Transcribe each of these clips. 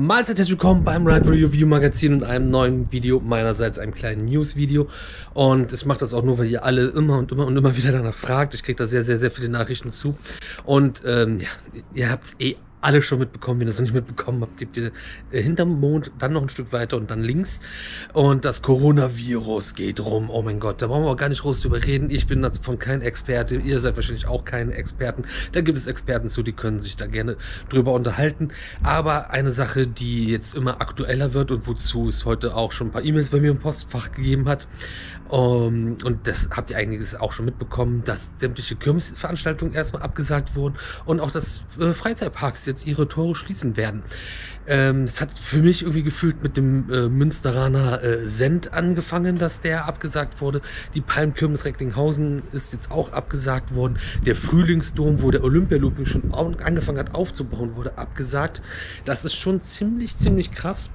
Mahlzeit, herzlich willkommen beim Ride Review Magazin und einem neuen Video, meinerseits einem kleinen News-Video. Und ich mache das auch nur, weil ihr alle immer wieder danach fragt. Ich kriege da sehr viele Nachrichten zu. Und ja, ihr habt es alle schon mitbekommen. Wenn ihr es noch nicht mitbekommen habt, gebt ihr hinterm Mond, dann noch ein Stück weiter und dann links. Und das Coronavirus geht rum. Oh mein Gott, da brauchen wir auch gar nicht groß drüber reden. Ich bin davon kein Experte. Ihr seid wahrscheinlich auch keine Experten. Da gibt es Experten zu, die können sich da gerne drüber unterhalten. Aber eine Sache, die jetzt immer aktueller wird und wozu es heute auch schon ein paar E-Mails bei mir im Postfach gegeben hat. Und das habt ihr einiges auch schon mitbekommen, dass sämtliche Kirmesveranstaltungen erstmal abgesagt wurden und auch, dass Freizeitparks jetzt ihre Tore schließen werden. Es hat für mich irgendwie gefühlt mit dem Münsteraner Send angefangen, dass der abgesagt wurde. Die Palmkirmes Recklinghausen ist jetzt auch abgesagt worden. Der Frühlingsdom, wo der Olympialooping schon angefangen hat aufzubauen, wurde abgesagt. Das ist schon ziemlich krass.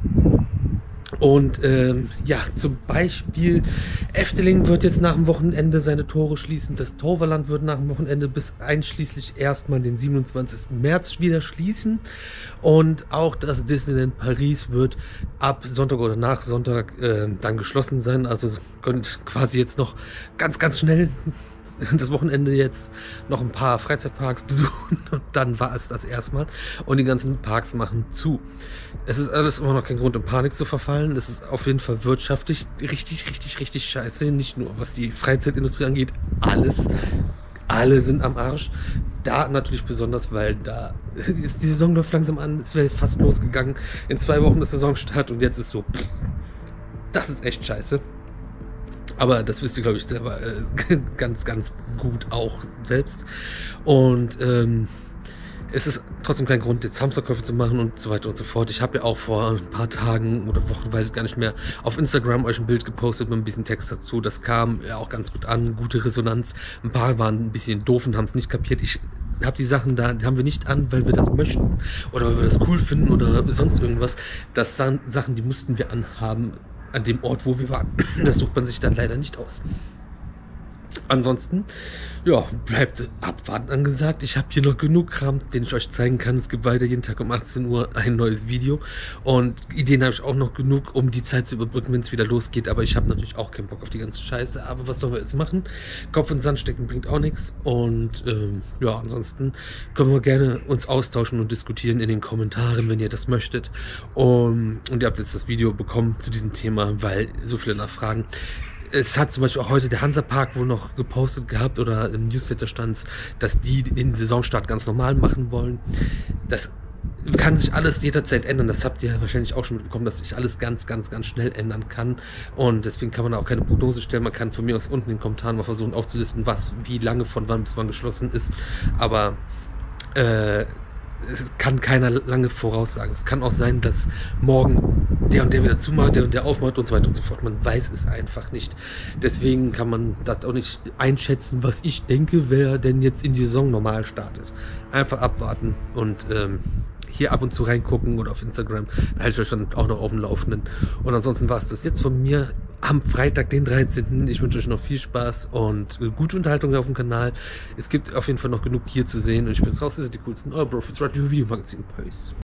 Und ja, zum Beispiel Efteling wird jetzt nach dem Wochenende seine Tore schließen. Das Toverland wird nach dem Wochenende bis einschließlich erstmal den 27. März wieder schließen. Und auch das Disneyland Paris wird ab Sonntag oder nach Sonntag dann geschlossen sein. Also könnt quasi jetzt noch ganz schnell das Wochenende jetzt noch ein paar Freizeitparks besuchen und dann war es das erstmal und die ganzen Parks machen zu. Es ist alles immer noch kein Grund, in Panik zu verfallen. Es ist auf jeden Fall wirtschaftlich richtig scheiße. Nicht nur was die Freizeitindustrie angeht, alle sind am Arsch. Da natürlich besonders, weil da ist die Saison läuft langsam an. Es wäre jetzt fast losgegangen. In 2 Wochen ist Saisonstart und jetzt ist so, das ist echt scheiße. Aber das wisst ihr, glaube ich, selber ganz gut auch selbst. Und es ist trotzdem kein Grund, jetzt Hamsterkäufe zu machen und so weiter und so fort. Ich habe ja auch vor ein paar Tagen oder Wochen, weiß ich gar nicht mehr, auf Instagram euch ein Bild gepostet mit ein bisschen Text dazu. Das kam ja auch ganz gut an, gute Resonanz. Ein paar waren ein bisschen doof und haben es nicht kapiert. Ich habe die Sachen da, die haben wir nicht an, weil wir das möchten oder weil wir das cool finden oder sonst irgendwas. Das sind Sachen, die mussten wir anhaben an dem Ort, wo wir waren. Das sucht man sich dann leider nicht aus. Ansonsten, ja, bleibt abwarten angesagt. Ich habe hier noch genug Kram, den ich euch zeigen kann. Es gibt weiter jeden Tag um 18 Uhr ein neues Video. Und Ideen habe ich auch noch genug, um die Zeit zu überbrücken, wenn es wieder losgeht. Aber ich habe natürlich auch keinen Bock auf die ganze Scheiße. Aber was sollen wir jetzt machen? Kopf in den Sand stecken bringt auch nichts. Und ja, ansonsten können wir gerne uns austauschen und diskutieren in den Kommentaren, wenn ihr das möchtet. Und ihr habt jetzt das Video bekommen zu diesem Thema, weil so viele nachfragen. Es hat zum Beispiel auch heute der Hansapark wohl noch gepostet gehabt oder im Newsletter stand, dass die den Saisonstart ganz normal machen wollen. Das kann sich alles jederzeit ändern. Das habt ihr wahrscheinlich auch schon mitbekommen, dass sich alles ganz schnell ändern kann. Und deswegen kann man da auch keine Prognose stellen. Man kann von mir aus unten in den Kommentaren mal versuchen aufzulisten, was wie lange von wann bis wann geschlossen ist. Aber es kann keiner lange voraussagen. Es kann auch sein, dass morgen der und der wieder zumacht, der und der aufmacht und so weiter und so fort. Man weiß es einfach nicht. Deswegen kann man das auch nicht einschätzen, was ich denke, wer denn jetzt in die Saison normal startet. Einfach abwarten und hier ab und zu reingucken oder auf Instagram. Da halte ich euch dann auch noch auf dem Laufenden. Und ansonsten war es das jetzt von mir am Freitag, den 13. Ich wünsche euch noch viel Spaß und gute Unterhaltung auf dem Kanal. Es gibt auf jeden Fall noch genug hier zu sehen. Und ich bin raus, das sind die coolsten. Euer Profits Ride Review Magazin. Peace.